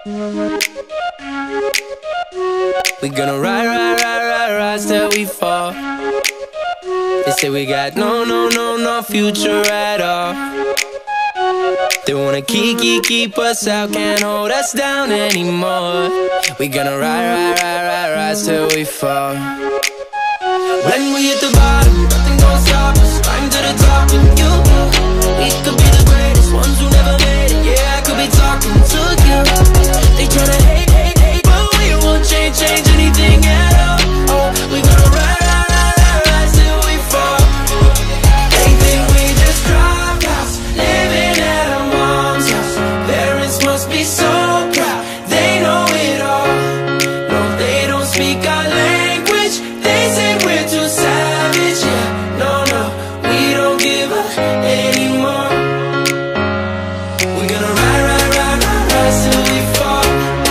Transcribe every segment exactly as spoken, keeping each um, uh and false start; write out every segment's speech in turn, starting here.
We gonna ride, ride, ride, ride, ride till we fall. They say we got no, no, no, no future at all. They wanna keep, keep, keep us out, can't hold us down anymore. We gonna ride, ride, ride, ride, ride till we fall. When we hit the bottom, nothing gon' stop us. Climb to the top with you. We could be the greatest ones who never made it. Yeah, I could be talking to you. They tryna hate, hate, hate, but we won't change, change anything at all. Oh, we gonna ride, ride, ride, ride, ride till we fall. They think we just dropped out, living at our mom's house. Parents must be so proud, they know it all. No, they don't speak our language. They say we're too savage. Yeah, no, no, we don't give up anymore. We're gonna ride, ride, ride, ride, ride till we fall.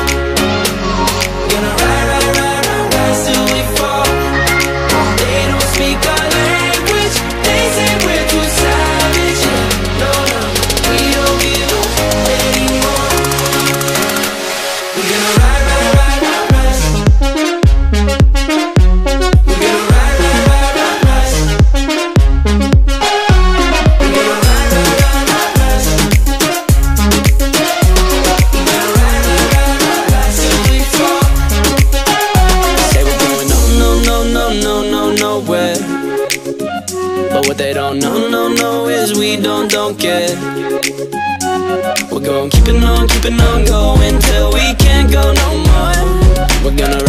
Gonna ride, ride, ride, ride, ride till we fall. They don't speak our language. They say we're too savage. Yeah, no, no, we don't give up anymore. We're gonna ride, ride, ride, ride, ride. We're gonna ride, ride, ride, ride, ride. We're gonna ride, ride, ride, ride, ride. We're gonna ride, ride, ride, ride, ride till we fall. Say we're going no, no, no, no, no, no, nowhere. But what they don't know, no, no, is we don't, don't care. We're going keeping on, keeping on going till we can't go no more. We're gonna